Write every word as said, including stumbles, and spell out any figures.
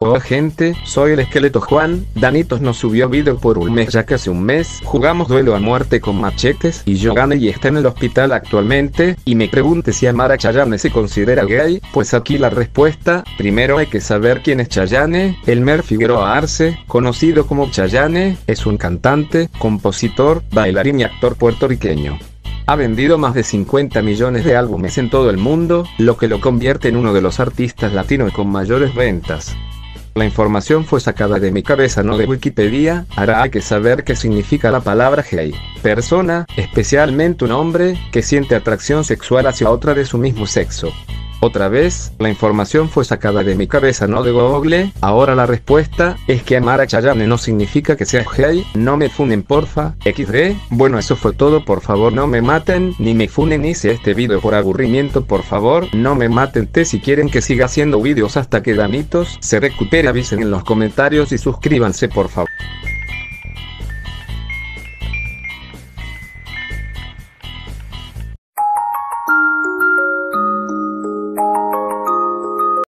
Hola gente, soy el Esqueleto Juan. Danitos no subió video por un mes, ya que hace un mes jugamos duelo a muerte con machetes y yo gané y está en el hospital actualmente. Y me pregunte si Amara Chayanne se considera gay, pues aquí la respuesta. Primero hay que saber quién es Chayanne. Elmer Figueroa Arce, conocido como Chayanne, es un cantante, compositor, bailarín y actor puertorriqueño. Ha vendido más de cincuenta millones de álbumes en todo el mundo, lo que lo convierte en uno de los artistas latinos con mayores ventas. La información fue sacada de mi cabeza, no de Wikipedia. Ahora hay que saber qué significa la palabra gay. Persona, especialmente un hombre, que siente atracción sexual hacia otra de su mismo sexo. Otra vez, la información fue sacada de mi cabeza, no de Google. Ahora la respuesta es que Amara Chayanne no significa que sea gay. No me funen porfa, equis de. Bueno, eso fue todo, por favor no me maten, ni me funen. Hice este video por aburrimiento, por favor no me maten. Te si quieren que siga haciendo videos hasta que Danitos se recupere, avisen en los comentarios y suscríbanse por favor.